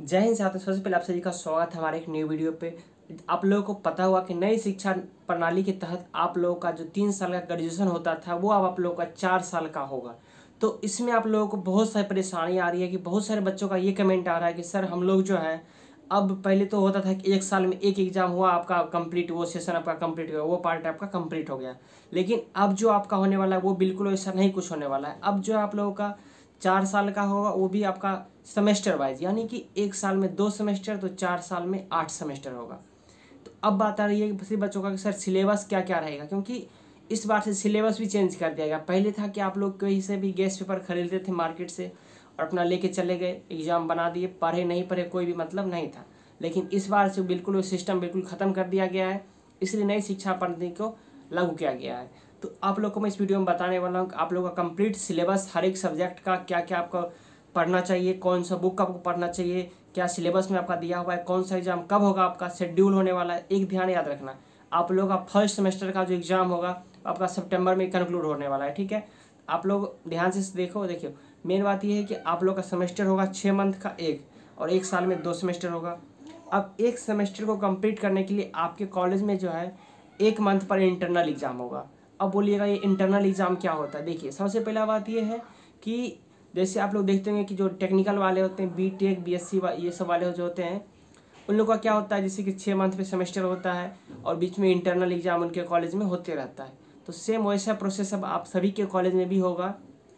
जय हिंद साथियों, सबसे पहले आप सभी का स्वागत है हमारे एक न्यू वीडियो पे। आप लोगों को पता हुआ कि नई शिक्षा प्रणाली के तहत आप लोगों का जो 3 साल का ग्रेजुएशन होता था वो अब आप लोगों का 4 साल का होगा। तो इसमें आप लोगों को बहुत सारी परेशानी आ रही है कि बहुत सारे बच्चों का ये कमेंट आ रहा है कि सर हम लोग जो है, अब पहले तो होता था कि 1 साल में एक एग्जाम हुआ आपका कंप्लीट, वो सेशन आपका कंप्लीट हो गया, वो पार्ट आपका कंप्लीट हो गया। लेकिन अब जो आपका होने वाला है वो बिल्कुल ऐसा नहीं कुछ होने वाला है। अब जो है आप लोगों का 4 साल का होगा, वो भी आपका सेमेस्टर वाइज, यानी कि 1 साल में 2 सेमेस्टर, तो 4 साल में 8 सेमेस्टर होगा। तो अब बात आ रही है कि सभी बच्चों का कि सर सिलेबस क्या क्या रहेगा, क्योंकि इस बार से सिलेबस भी चेंज कर दिया गया। पहले था कि आप लोग कहीं से भी गैस पेपर खरीदते थे मार्केट से और अपना लेके चले गए, एग्जाम बना दिए, पढ़े नहीं पढ़े कोई भी मतलब नहीं था। लेकिन इस बार से बिल्कुल वो सिस्टम बिल्कुल ख़त्म कर दिया गया है, इसलिए नई शिक्षा पद्धति को लागू किया गया है। तो आप लोग को मैं इस वीडियो में बताने वाला हूँ कि आप लोगों का कंप्लीट सिलेबस, हर एक सब्जेक्ट का क्या क्या आपको पढ़ना चाहिए, कौन सा बुक आपको पढ़ना चाहिए, क्या सिलेबस में आपका दिया हुआ है, कौन सा एग्जाम कब होगा, आपका शेड्यूल होने वाला है। एक ध्यान याद रखना, आप लोगों का फर्स्ट सेमेस्टर का जो एग्जाम होगा आपका सितंबर में कंक्लूड होने वाला है, ठीक है। आप लोग ध्यान से देखिए मेन बात यह है कि आप लोग का सेमेस्टर होगा 6 मंथ का एक, और 1 साल में 2 सेमेस्टर होगा। अब एक सेमेस्टर को कंप्लीट करने के लिए आपके कॉलेज में जो है 1 मंथ पर इंटरनल एग्जाम होगा। अब बोलिएगा ये इंटरनल एग्जाम क्या होता है। देखिए सबसे पहला बात ये है कि जैसे आप लोग देखते हैं कि जो टेक्निकल वाले होते हैं, बीटेक बीएससी ये सब वाले जो होते हैं, उन लोगों का क्या होता है, जैसे कि 6 मंथ पे सेमेस्टर होता है और बीच में इंटरनल एग्जाम उनके कॉलेज में होते रहता है। तो सेम वैसा प्रोसेस अब आप सभी के कॉलेज में भी होगा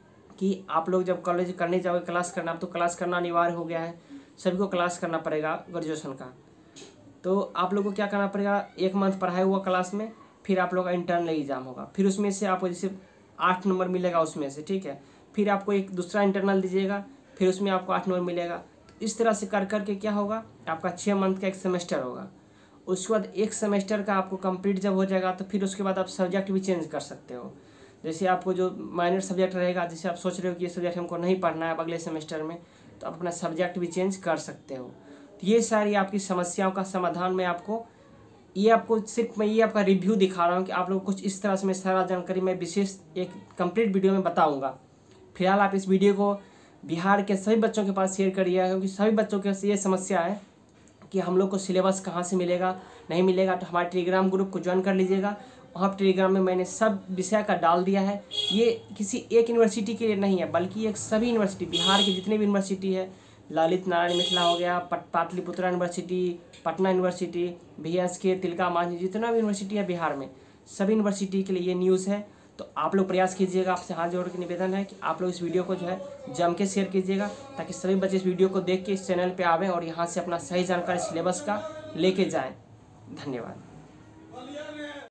कि आप लोग जब कॉलेज करने जाओगे क्लास करना, अब तो क्लास करना अनिवार्य हो गया है, सभी को क्लास करना पड़ेगा ग्रेजुएशन का। तो आप लोग को क्या करना पड़ेगा, 1 मंथ पढ़ाया हुआ क्लास में, फिर आप लोग का इंटरनल एग्जाम होगा, फिर उसमें से आपको जैसे 8 नंबर मिलेगा उसमें से, ठीक है। फिर आपको एक दूसरा इंटरनल दीजिएगा, फिर उसमें आपको 8 नंबर मिलेगा। तो इस तरह से कर करके क्या होगा, आपका 6 मंथ का एक सेमेस्टर होगा। उसके बाद एक सेमेस्टर का आपको कंप्लीट जब हो जाएगा तो फिर उसके बाद आप सब्जेक्ट भी चेंज कर सकते हो। जैसे आपको जो माइनर सब्जेक्ट रहेगा, जैसे आप सोच रहे हो कि ये सब्जेक्ट हमको नहीं पढ़ना है अब अगले सेमेस्टर में, तो आप अपना सब्जेक्ट भी चेंज कर सकते हो। तो ये सारी आपकी समस्याओं का समाधान मैं आपको सिर्फ मैं ये आपका रिव्यू दिखा रहा हूँ कि आप लोग कुछ इस तरह से मैं सारा जानकारी मैं विशेष एक कंप्लीट वीडियो में बताऊँगा। फिलहाल आप इस वीडियो को बिहार के सभी बच्चों के पास शेयर करिए, क्योंकि सभी बच्चों के ये समस्या है कि हम लोग को सिलेबस कहाँ से मिलेगा, नहीं मिलेगा। तो हमारे टेलीग्राम ग्रुप को ज्वाइन कर लीजिएगा। वहाँ टेलीग्राम में मैंने सब विषय का डाल दिया है। ये किसी एक यूनिवर्सिटी के लिए नहीं है, बल्कि एक सभी यूनिवर्सिटी, बिहार के जितने भी यूनिवर्सिटी है, ललित नारायण मिथिला हो गया, Pataliputra university, Patna university, VSK, Tilka Manjhi, जितना भी यूनिवर्सिटी है बिहार में, सभी यूनिवर्सिटी के लिए ये न्यूज़ है। तो आप लोग प्रयास कीजिएगा, आपसे हाथ जोड़ के निवेदन है कि आप लोग इस वीडियो को जो है जम के शेयर कीजिएगा, ताकि सभी बच्चे इस वीडियो को देख के इस चैनल पे आवें और यहाँ से अपना सही जानकारी सिलेबस का लेके जाएं। धन्यवाद।